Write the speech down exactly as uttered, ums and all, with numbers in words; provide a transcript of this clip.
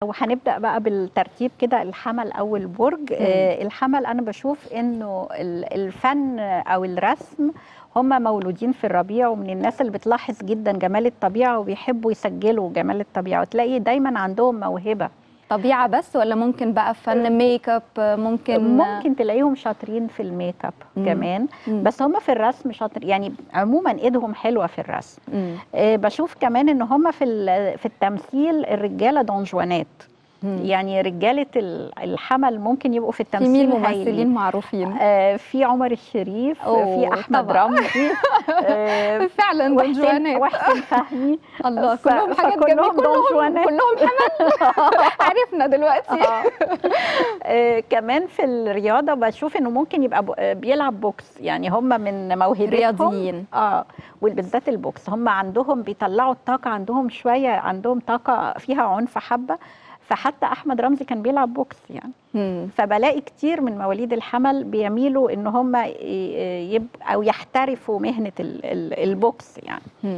وهنبدأ بقى بالترتيب كده. الحمل أول برج. آه الحمل أنا بشوف إنه الفن أو الرسم هم مولودين في الربيع، ومن الناس اللي بتلاحظ جدا جمال الطبيعة وبيحبوا يسجلوا جمال الطبيعة، وتلاقي دايما عندهم موهبة. طبيعة بس ولا ممكن بقى فن ميك اب؟ ممكن ممكن تلاقيهم شاطرين في الميك اب كمان. مم. بس هم في الرسم شاطر، يعني عموما ايدهم حلوة في الرسم. آه بشوف كمان ان هم في في التمثيل الرجالة دونجوانات. يعني رجالة الحمل ممكن يبقوا في التمثيل. في مين ممثلين معروفين؟ آه في عمر الشريف، في أحمد رمزي، آه فعلا دونجوانات، وحسين فهمي. الله، كلهم حاجات جميلة، كلهم كلهم حمل. عرفنا دلوقتي. آه. آه كمان في الرياضة بشوف إنه ممكن يبقى بيلعب بوكس، يعني هم من موهبتهم رياضيين. اه وبالذات البوكس هم عندهم بيطلعوا الطاقة، عندهم شوية عندهم طاقة فيها عنف حبة. فحتى احمد رمزي كان بيلعب بوكس يعني. مم. فبلاقي كتير من مواليد الحمل بيميلوا ان هم يبقوا او يحترفوا مهنة البوكس يعني.